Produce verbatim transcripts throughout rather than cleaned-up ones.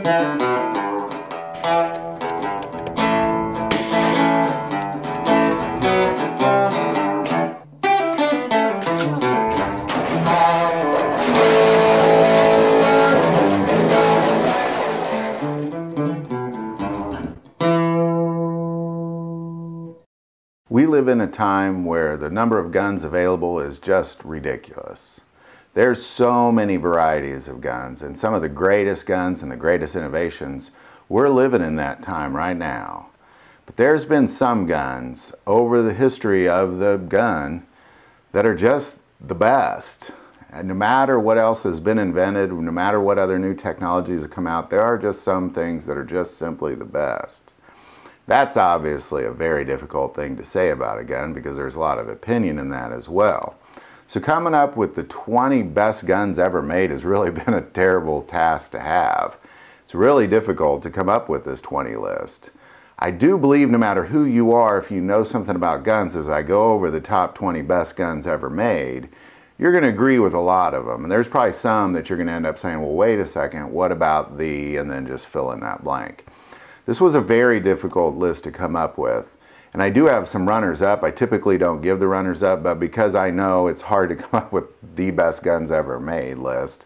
We live in a time where the number of guns available is just ridiculous. There's so many varieties of guns, and some of the greatest guns and the greatest innovations, we're living in that time right now. But there's been some guns over the history of the gun that are just the best. And no matter what else has been invented, no matter what other new technologies have come out, there are just some things that are just simply the best. That's obviously a very difficult thing to say about a gun because there's a lot of opinion in that as well. So coming up with the twenty best guns ever made has really been a terrible task to have. It's really difficult to come up with this twenty list. I do believe no matter who you are, if you know something about guns, as I go over the top twenty best guns ever made, you're going to agree with a lot of them. And there's probably some that you're going to end up saying, well, wait a second, what about the, and then just fill in that blank. This was a very difficult list to come up with, and I do have some runners-up. I typically don't give the runners-up, but because I know it's hard to come up with the best guns ever made list,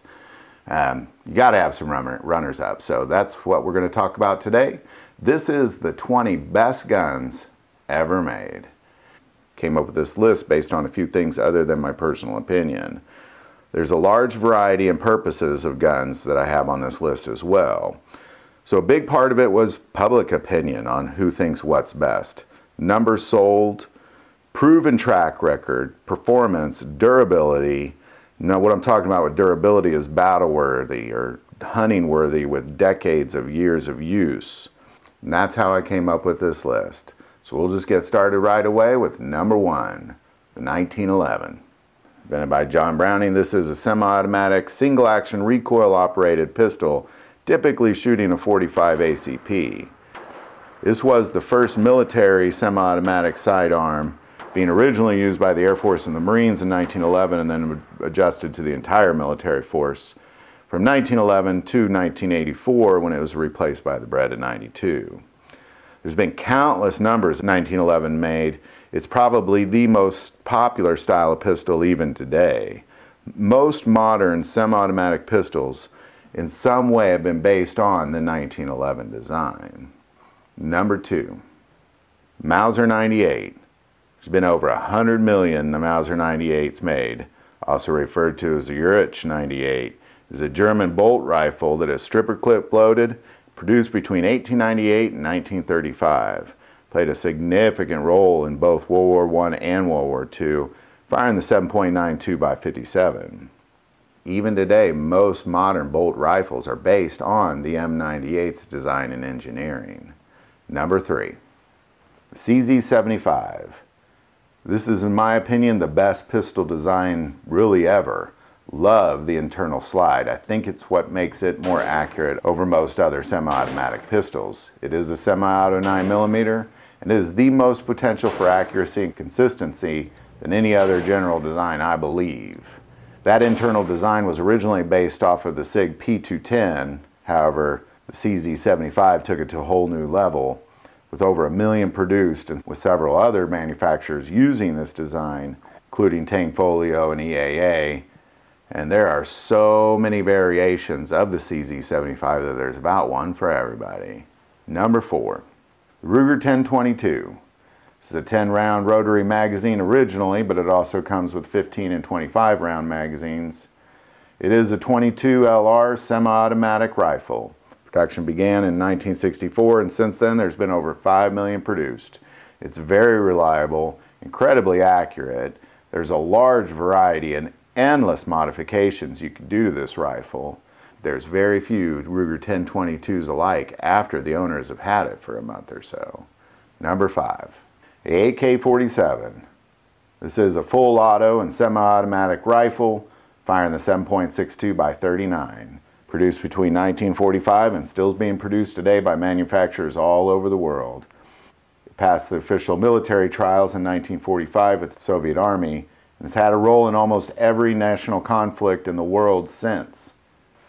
um, you got to have some runner runners-up. So that's what we're going to talk about today. This is the twenty best guns ever made. Came up with this list based on a few things other than my personal opinion. There's a large variety and purposes of guns that I have on this list as well. So a big part of it was public opinion on who thinks what's best. Numbers sold, proven track record, performance, durability. Now what I'm talking about with durability is battle worthy or hunting worthy with decades of years of use. And that's how I came up with this list. So we'll just get started right away with number one, the nineteen eleven. Invented by John Browning, this is a semi-automatic, single-action, recoil-operated pistol, typically shooting a forty-five A C P. This was the first military semi-automatic sidearm, being originally used by the Air Force and the Marines in nineteen eleven and then adjusted to the entire military force from nineteen eleven to nineteen eighty-four when it was replaced by the Beretta ninety-two. There's been countless numbers of nineteen eleven made. It's probably the most popular style of pistol even today. Most modern semi-automatic pistols in some way have been based on the nineteen eleven design. Number two, Mauser ninety-eight. There's been over one hundred million Mauser ninety-eights made, also referred to as the Urich ninety-eight. It's a German bolt rifle that is stripper clip loaded, produced between eighteen ninety-eight and nineteen thirty-five. Played a significant role in both World War One and World War Two, firing the seven point nine two by fifty-seven. Even today, most modern bolt rifles are based on the M ninety-eight's design and engineering. Number three, C Z seventy-five. This is, in my opinion, the best pistol design really ever. Love the internal slide. I think it's what makes it more accurate over most other semi-automatic pistols. It is a semi-auto nine millimeter, and it is the most potential for accuracy and consistency than any other general design, I believe. That internal design was originally based off of the SIG P two ten, however, the C Z seventy-five took it to a whole new level, with over a million produced and with several other manufacturers using this design, including Tanfoglio and E A A. And there are so many variations of the C Z seventy-five that there's about one for everybody. Number four, the Ruger ten twenty-two. This is a ten round rotary magazine originally, but it also comes with fifteen and twenty-five round magazines. It is a twenty-two L R semi-automatic rifle. Production began in nineteen sixty-four, and since then there's been over five million produced. It's very reliable, incredibly accurate. There's a large variety and endless modifications you can do to this rifle. There's very few Ruger ten twenty-twos alike after the owners have had it for a month or so. Number five, the A K forty-seven. This is a full auto and semi-automatic rifle firing the seven point six two by thirty-nine. Produced between nineteen forty-five and still being produced today by manufacturers all over the world. It passed the official military trials in nineteen forty-five with the Soviet Army and has had a role in almost every national conflict in the world since.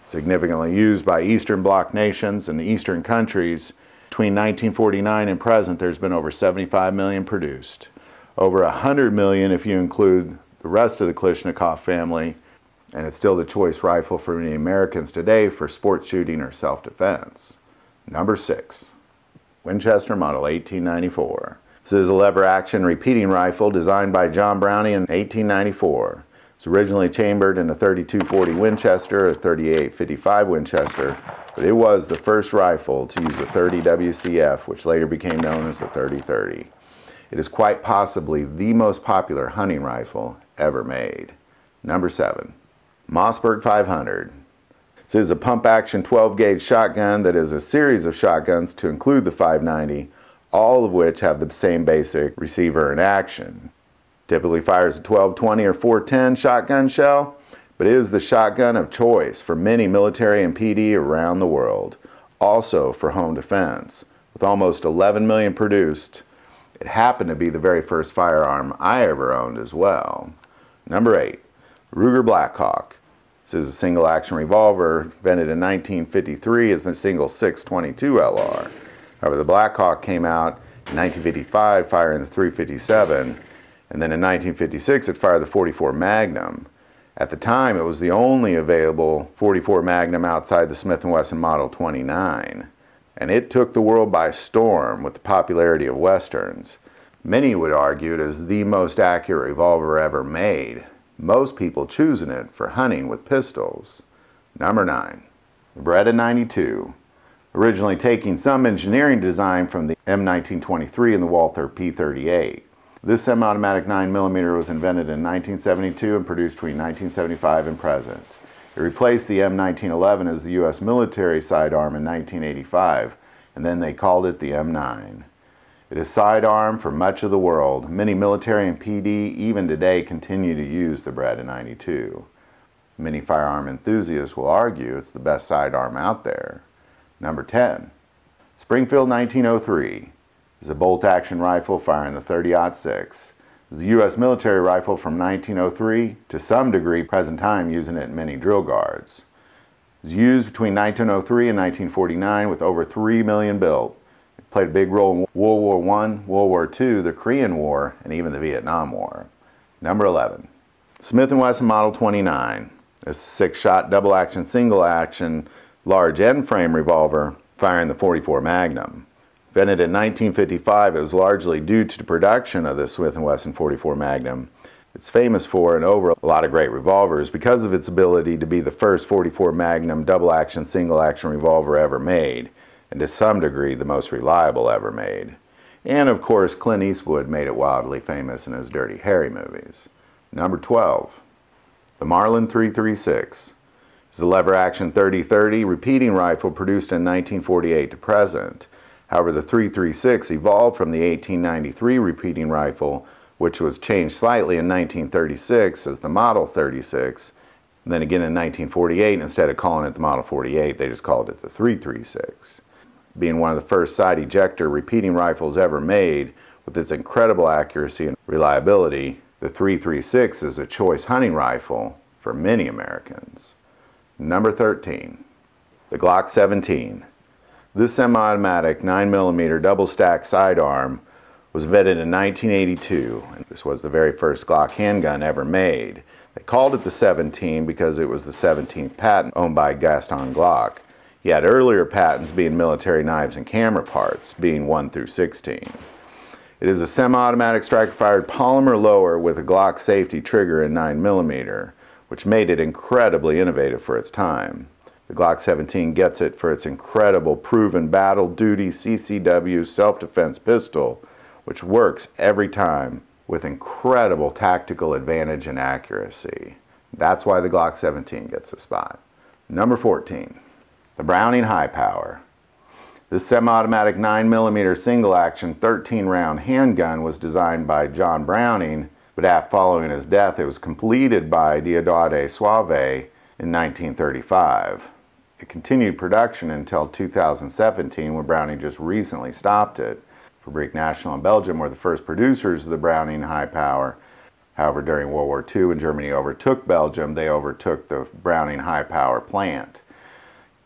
Significantly used by Eastern Bloc nations and Eastern countries, between nineteen forty-nine and present, there's been over seventy-five million produced. Over one hundred million if you include the rest of the Kalashnikov family, and it's still the choice rifle for many Americans today for sport shooting or self-defense. Number six, Winchester Model eighteen ninety-four. This is a lever-action repeating rifle designed by John Browning in eighteen ninety-four. It's originally chambered in a thirty-two forty Winchester, a thirty-eight fifty-five Winchester, but it was the first rifle to use a thirty W C F, which later became known as the thirty thirty. It is quite possibly the most popular hunting rifle ever made. Number seven, Mossberg five hundred. This is a pump-action twelve gauge shotgun that is a series of shotguns to include the five ninety, all of which have the same basic receiver and action. Typically fires a twelve twenty or four ten shotgun shell, but it is the shotgun of choice for many military and P D around the world. Also for home defense. With almost eleven million produced, it happened to be the very first firearm I ever owned as well. Number eight, Ruger Blackhawk. This is a single action revolver invented in nineteen fifty-three as the single six twenty-two L R. However, the Blackhawk came out in nineteen fifty-five firing the three fifty-seven, and then in nineteen fifty-six it fired the forty-four Magnum. At the time, it was the only available forty-four Magnum outside the Smith and Wesson Model twenty-nine. And it took the world by storm with the popularity of Westerns. Many would argue it is the most accurate revolver ever made, most people choosing it for hunting with pistols. Number nine, the Beretta ninety-two. Originally taking some engineering design from the M nineteen twenty-three and the Walther P thirty-eight. This semi-automatic nine millimeter was invented in nineteen seventy-two and produced between nineteen seventy-five and present. It replaced the M nineteen eleven as the U S military sidearm in nineteen eighty-five, and then they called it the M nine. It is sidearm for much of the world. Many military and P D even today continue to use the Beretta ninety-two. Many firearm enthusiasts will argue it's the best sidearm out there. Number ten, Springfield nineteen oh three. Is a bolt-action rifle firing the thirty aught six. It was a U S military rifle from nineteen oh three, to some degree present time using it in many drill guards. It was used between nineteen oh three and nineteen forty-nine with over three million built. It played a big role in World War One, World War Two, the Korean War, and even the Vietnam War. Number eleven, Smith and Wesson Model twenty-nine. A six-shot double-action, single-action, large end-frame revolver firing the forty-four Magnum. Invented in nineteen fifty-five, it was largely due to the production of the Smith and Wesson forty-four Magnum. It's famous for and over a lot of great revolvers because of its ability to be the first forty-four Magnum double-action, single-action revolver ever made, and to some degree the most reliable ever made. And of course, Clint Eastwood made it wildly famous in his Dirty Harry movies. Number twelve, the Marlin three thirty-six. It's a lever-action thirty thirty repeating rifle produced in nineteen forty-eight to present. However, the three thirty-six evolved from the eighteen ninety-three repeating rifle, which was changed slightly in nineteen thirty-six as the Model thirty-six. And then again in nineteen forty-eight, instead of calling it the Model forty-eight, they just called it the three thirty-six. Being one of the first side ejector repeating rifles ever made, with its incredible accuracy and reliability, the three thirty-six is a choice hunting rifle for many Americans. Number thirteen, the Glock seventeen. This semi-automatic nine millimeter double-stack sidearm was invented in nineteen eighty-two, and this was the very first Glock handgun ever made. They called it the seventeen because it was the seventeenth patent owned by Gaston Glock. He had earlier patents being military knives and camera parts, being one through sixteen. It is a semi-automatic striker-fired polymer lower with a Glock safety trigger in nine millimeter, which made it incredibly innovative for its time. The Glock seventeen gets it for its incredible proven battle duty C C W self-defense pistol, which works every time with incredible tactical advantage and accuracy. That's why the Glock seventeen gets a spot. Number fourteen, the Browning High Power. This semi-automatic nine millimeter single-action thirteen round handgun was designed by John Browning, but after following his death it was completed by Diodati Sauvé in nineteen thirty-five. It continued production until two thousand seventeen, when Browning just recently stopped it. Fabrique Nationale and Belgium were the first producers of the Browning High Power. However, during World War Two, when Germany overtook Belgium, they overtook the Browning High Power plant.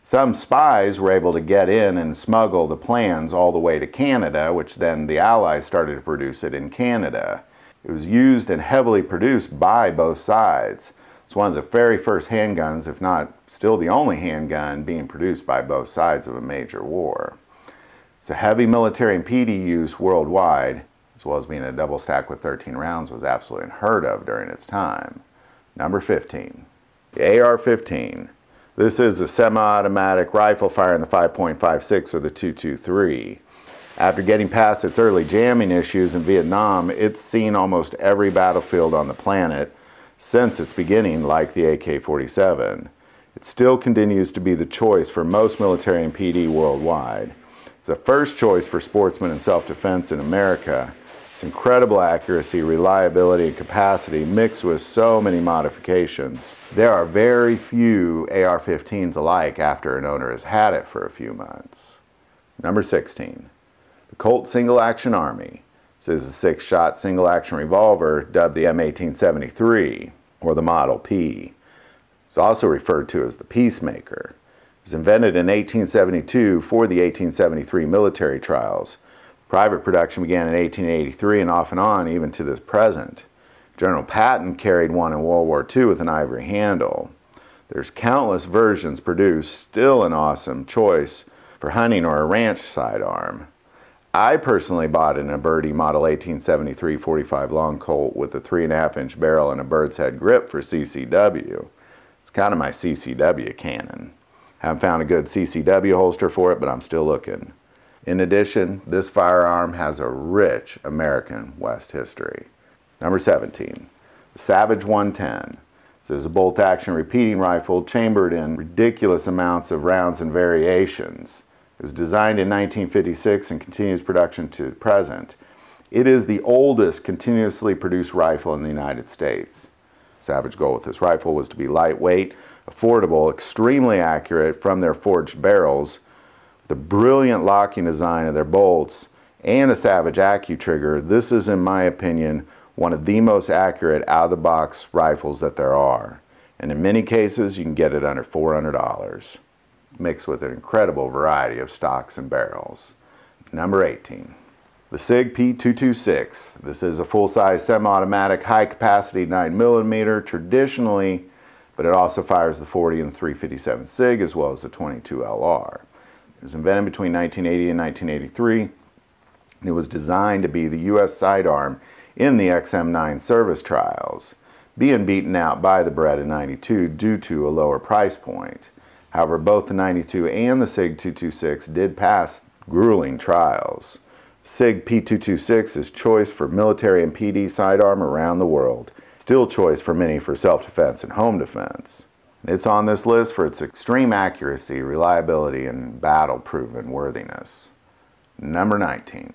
Some spies were able to get in and smuggle the plans all the way to Canada, which then the Allies started to produce it in Canada. It was used and heavily produced by both sides. It's one of the very first handguns, if not still the only handgun, being produced by both sides of a major war. It's a heavy military and P D use worldwide, as well as being a double stack with thirteen rounds, was absolutely unheard of during its time. Number fifteen, the A R fifteen. This is a semi-automatic rifle firing the five point five six or the two twenty-three. After getting past its early jamming issues in Vietnam, it's seen almost every battlefield on the planet since its beginning, like the A K forty-seven. It still continues to be the choice for most military and P D worldwide. It's the first choice for sportsmen and self-defense in America. Its incredible accuracy, reliability, and capacity mixed with so many modifications. There are very few A R fifteens alike after an owner has had it for a few months. Number sixteen, the Colt Single Action Army. This is a six-shot single-action revolver dubbed the M eighteen seventy-three, or the Model P. It's also referred to as the Peacemaker. It was invented in eighteen seventy-two for the eighteen seventy-three military trials. Private production began in eighteen eighty-three and off and on even to this present. General Patton carried one in World War Two with an ivory handle. There's countless versions produced, still an awesome choice for hunting or a ranch sidearm. I personally bought an Aberti Model eighteen seventy-three forty-five Long Colt with a three and a half inch barrel and a bird's head grip for C C W. It's kind of my C C W cannon. Haven't found a good C C W holster for it, but I'm still looking. In addition, this firearm has a rich American West history. Number seventeen, the Savage one ten. This is a bolt-action repeating rifle chambered in ridiculous amounts of rounds and variations. It was designed in nineteen fifty-six and continues production to the present. It is the oldest continuously produced rifle in the United States. Savage goal with this rifle was to be lightweight, affordable, extremely accurate from their forged barrels, the brilliant locking design of their bolts, and a Savage AccuTrigger. This is, in my opinion, one of the most accurate out-of-the-box rifles that there are. And in many cases, you can get it under four hundred dollars, mixed with an incredible variety of stocks and barrels. Number eighteen, the SIG P two twenty-six. This is a full-size semi-automatic, high-capacity nine millimeter, traditionally, but it also fires the forty and the three fifty-seven SIG, as well as the twenty-two L R. It was invented between nineteen eighty and nineteen eighty-three. And it was designed to be the U S sidearm in the X M nine service trials, being beaten out by the Beretta ninety-two due to a lower price point. However, both the ninety-two and the SIG two twenty-six did pass grueling trials. SIG P two twenty-six is choice for military and P D sidearm around the world. Still choice for many for self-defense and home defense. It's on this list for its extreme accuracy, reliability, and battle-proven worthiness. Number nineteen,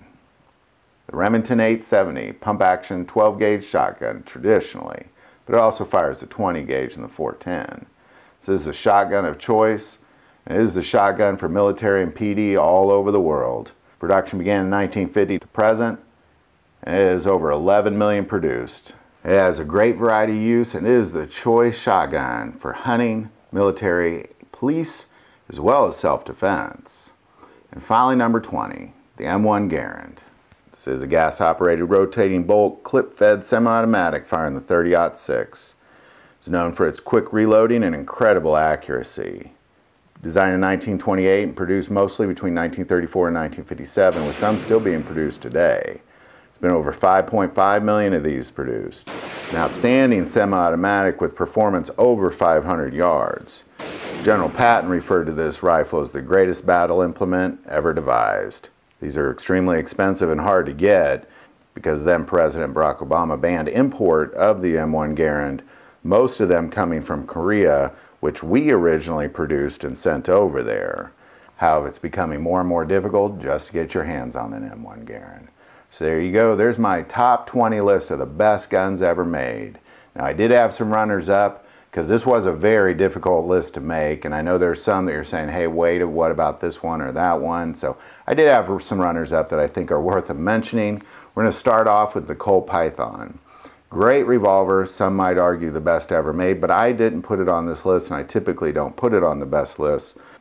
the Remington eight seventy pump-action twelve gauge shotgun traditionally, but it also fires the twenty gauge and the four ten. This is a shotgun of choice, and it is the shotgun for military and P D all over the world. Production began in nineteen fifty to present, and it is over eleven million produced. It has a great variety of use and is the choice shotgun for hunting, military, police, as well as self-defense. And finally, number twenty, the M one Garand. This is a gas-operated rotating bolt, clip-fed semi-automatic firing the thirty aught six. It's known for its quick reloading and incredible accuracy. Designed in nineteen twenty-eight and produced mostly between nineteen thirty-four and nineteen fifty-seven, with some still being produced today. Been over five point five million of these produced. An outstanding semi-automatic with performance over five hundred yards. General Patton referred to this rifle as the greatest battle implement ever devised. These are extremely expensive and hard to get because then President Barack Obama banned import of the M one Garand, most of them coming from Korea, which we originally produced and sent over there. However, it's becoming more and more difficult just to get your hands on an M one Garand. So there you go, there's my top twenty list of the best guns ever made. Now I did have some runners up because this was a very difficult list to make, and I know there's some that you're saying, hey wait, what about this one or that one? So I did have some runners up that I think are worth mentioning. We're going to start off with the Colt Python. Great revolver, some might argue the best ever made, but I didn't put it on this list, and I typically don't put it on the best list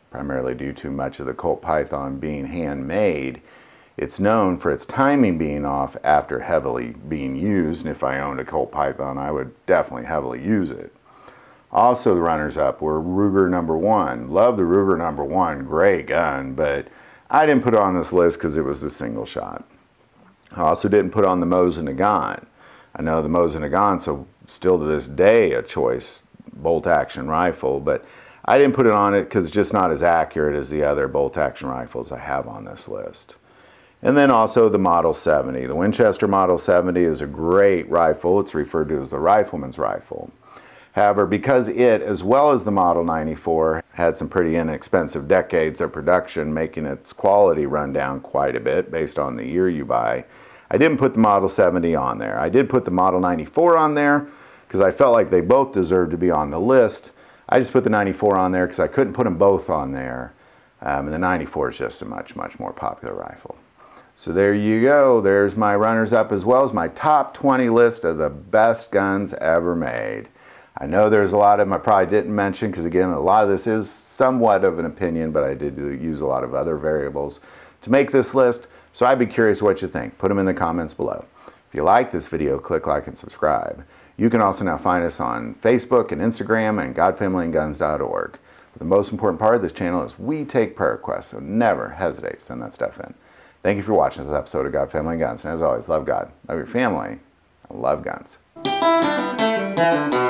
primarily due to much of the Colt Python being handmade. It's known for its timing being off after heavily being used, and if I owned a Colt Python, I would definitely heavily use it. Also, the runners-up were Ruger number one. Love the Ruger number one, great gun, but I didn't put it on this list because it was a single shot. I also didn't put on the Mosin Nagant. I know the Mosin Nagant's so still to this day a choice bolt-action rifle, but I didn't put it on it because it's just not as accurate as the other bolt-action rifles I have on this list. And then also the Model seventy. The Winchester Model seventy is a great rifle. It's referred to as the rifleman's rifle. However, because it, as well as the Model ninety-four, had some pretty inexpensive decades of production, making its quality run down quite a bit based on the year you buy, I didn't put the Model seventy on there. I did put the Model ninety-four on there because I felt like they both deserved to be on the list. I just put the ninety-four on there because I couldn't put them both on there. Um, and the ninety-four is just a much, much more popular rifle. So there you go. There's my runners-up as well as my top twenty list of the best guns ever made. I know there's a lot of them I probably didn't mention because, again, a lot of this is somewhat of an opinion, but I did use a lot of other variables to make this list. So I'd be curious what you think. Put them in the comments below. If you like this video, click like and subscribe. You can also now find us on Facebook and Instagram and God Family and Guns dot org. But the most important part of this channel is we take prayer requests, so never hesitate to send that stuff in. Thank you for watching this episode of God, Family, and Guns. And as always, love God, love your family, and love guns.